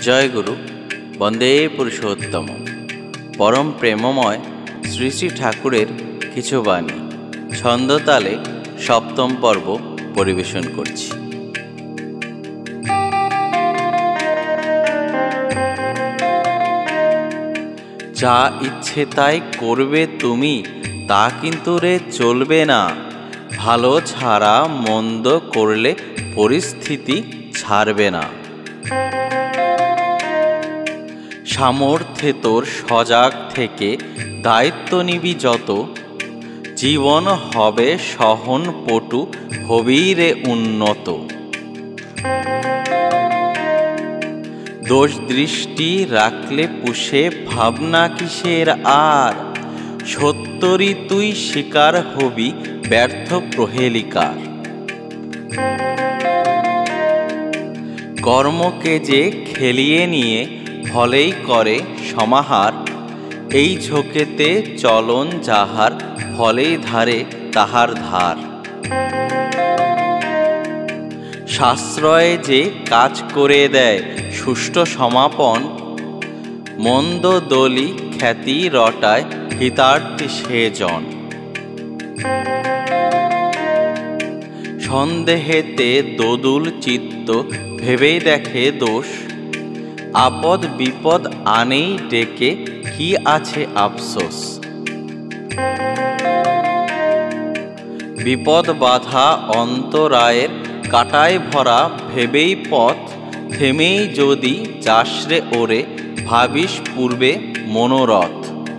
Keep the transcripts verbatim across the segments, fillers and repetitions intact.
জয় গুরু বন্দে পুরুষোত্তম। পরম প্রেমময় শ্রী শ্রী ঠাকুরের কিছু বাণী ছন্দতালে সপ্তম পর্ব পরিবেশন করছি। যা ইচ্ছে তাই করবে তুমি, তা কিন্তু রে চলবে না। ভালো ছাড়া মন্দ করলে পরিস্থিতি ছাড়বে না। সামর্থ্যে তোর সজাগ থেকে দায়িত্ব নিবি যত, জীবন হবে সহন পটু, হবি রে উন্নত। দোষ দৃষ্টি রাখলে পুষে ভাবনা কিসের আর, সত্যরি তুই শিকার হবি ব্যর্থ প্রহেলিকার। কর্মকে যে খেলিয়ে নিয়ে ফলেই করে সমাহার, এই ঝোঁকেতে চলন যাহার ফলেই ধারে তাহার ধার। সাশ্রয়ে যে কাজ করে দেয় সুষ্ঠু সমাপন, মন্দ দলি খ্যাতি রটায় হিতার্থী সে জন। সন্দেহেতে দোদুল চিত্ত ভেবেই দেখে দোষ, আপদ বিপদ আনেই ডেকে কি আছে আফসোস। বিপদ বাধা অন্তরায়ের কাটায় ভরা ভেবেই পথ, থেমেই যদি যাসরে ওরে ভাবিস পূর্বে মনোরথ।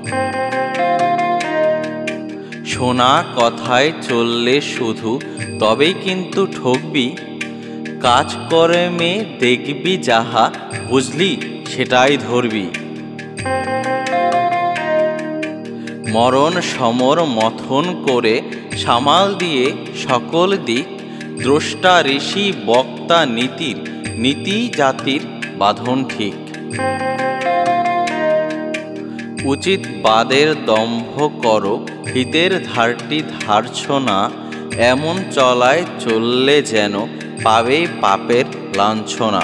শোনা কথায় চললে শুধু তবেই কিন্তু ঠকবি, কাজ কর্মে দেখবি যাহা বুঝলি সেটাই ধরবি। মরণ সমর মথন করে সামাল দিয়ে সকল দিক, দ্রষ্টা ঋষি বক্তা নীতির নীতি জাতির বাঁধন ঠিক। উচিত বাদের দম্ভ করো হিতের ধারটি ধারছ না, এমন চলায় চললে যেন পাবে পাপের লাঞ্ছনা।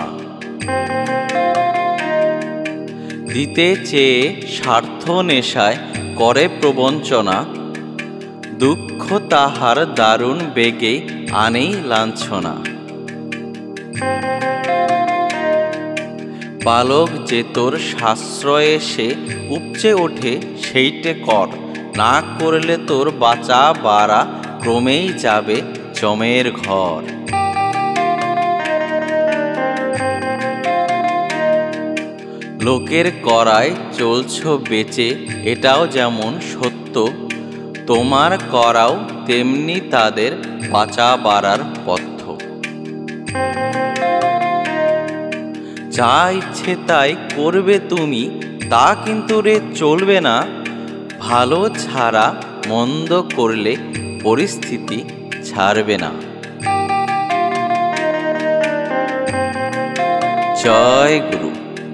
দিতে চেয়ে স্বার্থ নেশায় করে প্রবঞ্চনা, দুঃখ তাহার দারুণ বেগে আনেই লাঞ্ছনা। বালক যে তোর সাশ্রয়ে সে উপচে ওঠে সেইটে কর, না করলে তোর বাঁচা বাড়া ক্রমেই যাবে জমের ঘর। লোকের করায় চলছ বেঁচে এটাও যেমন সত্য, তোমার করাও তেমনি তাদের বাঁচা বাড়ার পথ্য। যা ইচ্ছে তাই করবে তুমি, তা কিন্তু রে চলবে না। ভালো ছাড়া মন্দ করলে পরিস্থিতি ছাড়বে না। জয় গুরু।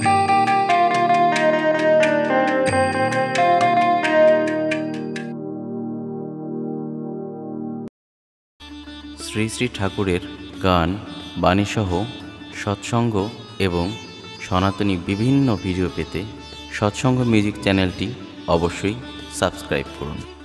শ্রী শ্রী ঠাকুরের গান বাণীসহ সৎসঙ্গ এবং সনাতনী বিভিন্ন ভিডিও পেতে সৎসঙ্গ মিউজিক চ্যানেলটি অবশ্যই সাবস্ক্রাইব করুন।